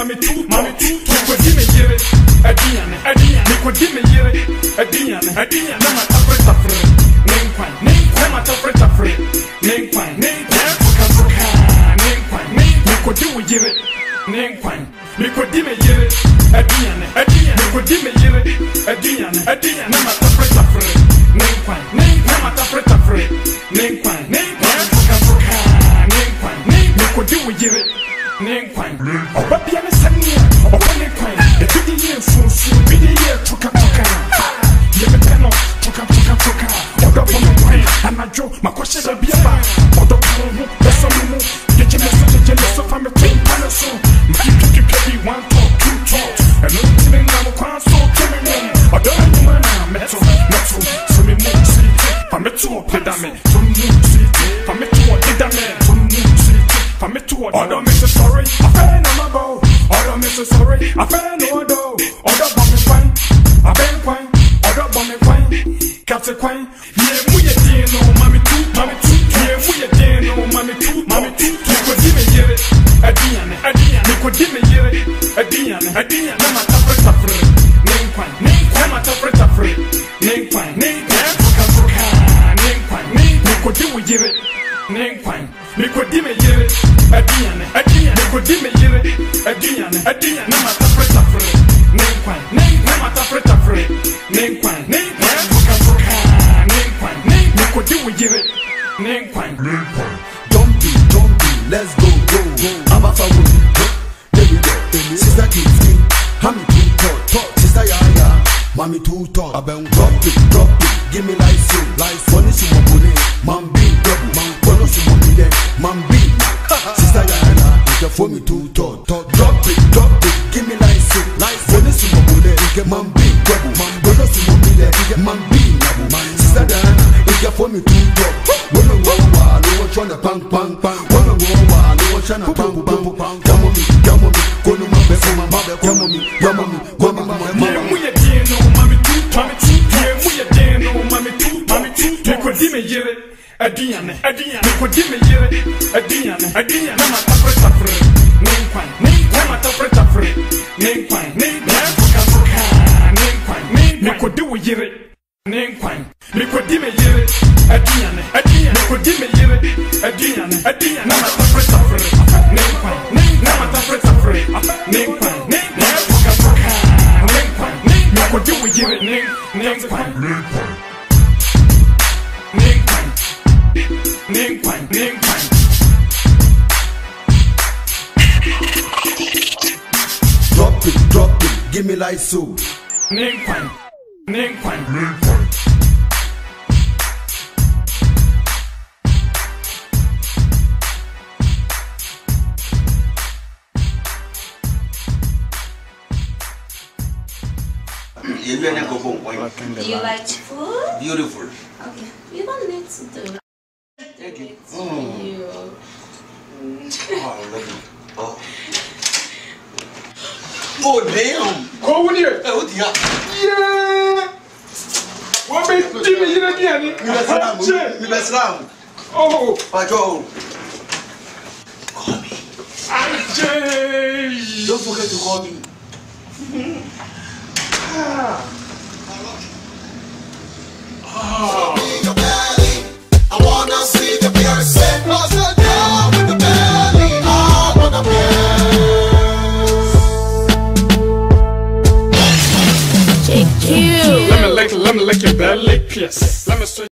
mami tu, Nikodime yere, Adiane, Nikodime yere, Adiane, Nama tafre, Nekwan, Nama tafre, Nekwan, Nikodime yere, Nekwan, Nikodime yere, Adiane, Nikodime yere, Adiane, Nama tafre, Nekwan, Nama tafre, Nekwan, Nikodime yere, Nekwan, Obabiane Sania, Nekwan, the video so video toka, Yemepeno, toka, Odo Bomen, and I Joe, my question will be about Odo Kano, the Samu, get your message from the twin palace. You can 1 talk, 2 talks, and no even now, so coming in. Odo Mana, Metro, so me move, see, from the two, Pedame, from New City, from the two, Pedame, from New City. For me to order me so sorry, I fell on my bow. Order me so sorry, I fell no do. Order bomb me fine, I been quine. Order bomb me fine, catch a quine. Yeah, we a day no, mommy too. Yeah, we a day no, mommy too. Nikodime yere, Adiane, Nikodime yere, Adiane, Nama tafre, Nekwan, Nama tafre, Nekwan, Nikodime yere, Nekwan, Nikodime yere, Adiane, Nikodime yere, Adiane, Nama tafre, Nekwan, Nama tafre, Nekwan, Nikodime yere, Nekwan. Jombi, let's go. Abafa wuli, there we go. Sister gives me, Hammy too tall, sister Yaya, Mommy too tall. Drop it, give me license. Money si mabule, Mambi double, Kono si mabule, Mambi. Sister Yaya, you for me too tall. Drop it, give me license. Money si mabule, Mambi double, Kono si mabule, Mambi. Sister Yaya, you for me too tall. Woman, no one trying to pang. Woman, no one trying to pang. Come on me, Kono my best, come on me. Yeah, we a day no, mommy too. Yeah, we a day no, mommy too. Nikodime yere, Adiane, Nikodime yere, Adiane, Nama tafre, Nekwan, Nama tafre, Nekwan, Nikodime yere, Nekwan, Nikodime yere, Adiane, Nikodime yere, Adiane, Nama tafre, Nekwan, Nama tafre, Nekwan, Nikodime yere, Nekwan. Nekwan. Drop it, give me light so. Nekwan. Do you like food? Beautiful. Okay, you don't need to do it. Thank you. You. Oh, I love you. Oh, damn. Go with you. Oh, dear. Yeah. What makes Jimmy in again? Me best round. Oh. Patrol. Call me. Don't forget to call me. I wanna see the person. Muscle down with the belly. I wanna JQ. Let me lick your belly, yes. Let me